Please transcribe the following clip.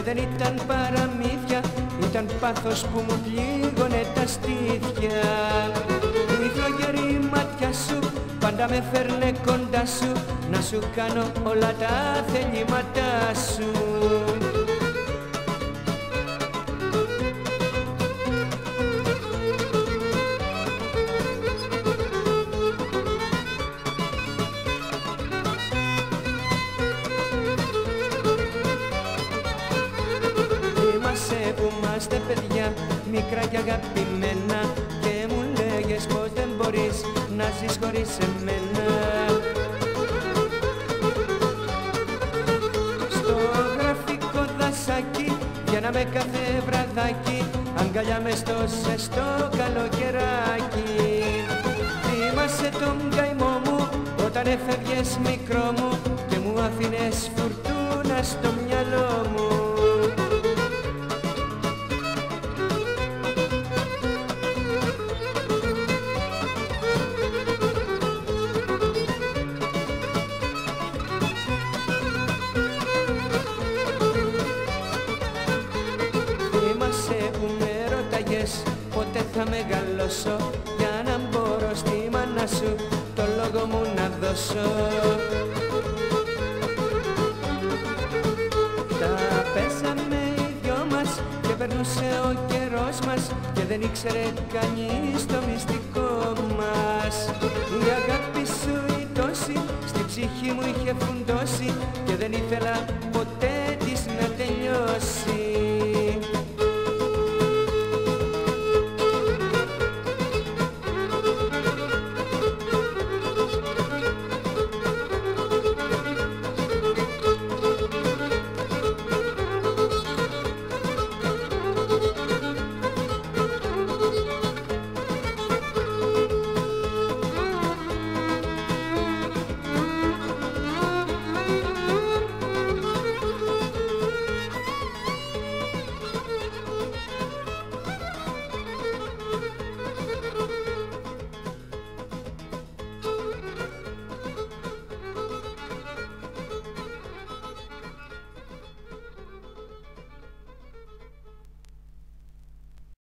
και δεν ήταν παραμύθια, ήταν πάθος που μου πλήγωνε τα στήθια. Η φλογερή ματιά σου πάντα με φέρνε κοντά σου, να σου κάνω όλα τα θελήματά σου. Θυμάσαι που είμαστε παιδιά, μικρά και αγαπημένα, και μου λέγες πως δεν μπορείς να ζεις χωρίς εμένα. Στο γραφικό δασάκι βγαίναμε κάθε βραδάκι, αγκαλιά μες στο ζεστό καλοκαιράκι. Θυμάσαι τον καημό μου όταν έφευγες μικρό μου και μου άφηνες φουρτούνα στο μυαλό μου. Θυμάσαι που με ρώταγες πότε θα μεγαλώσω, για να μπορώ στη μάνα σου το λόγο μου να δώσω. Τα πέσαμε οι δυο μας και περνούσε ο καιρός μας και δεν ήξερε κανείς το μυστικό μας. Η αγάπη σου η τόση στην ψυχή μου είχε φουντώσει και δεν ήθελα ποτέ της να τελειώσει.